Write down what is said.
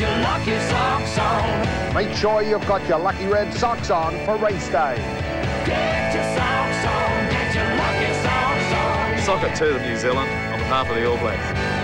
your lucky socks on. Make sure you've got your lucky red socks on for race day. Get your socks on, get your lucky socks on. Sock it to them, New Zealand, on behalf of the All Blacks.